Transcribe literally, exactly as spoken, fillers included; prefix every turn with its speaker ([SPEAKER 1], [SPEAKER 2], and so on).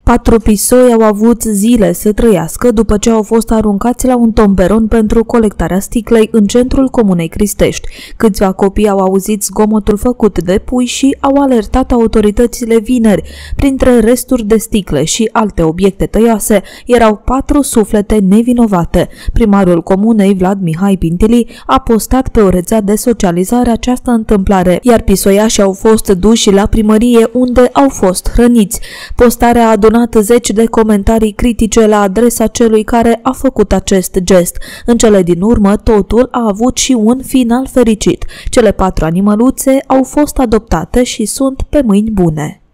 [SPEAKER 1] Patru pisoi au avut zile să trăiască după ce au fost aruncați la un tomberon pentru colectarea sticlei în centrul comunei Cristești. Câțiva copii au auzit zgomotul făcut de pui și au alertat autoritățile vineri. Printre resturi de sticle și alte obiecte tăioase erau patru suflete nevinovate. Primarul comunei, Vlad Mihai Pintili, a postat pe o rețea de socializare această întâmplare, iar pisoiașii au fost duși la primărie unde au fost hrăniți. Postarea a adunat zeci de comentarii critice la adresa celui care a făcut acest gest. În cele din urmă, totul a avut și un final fericit. Cele patru animăluțe au fost adoptate și sunt pe mâini bune.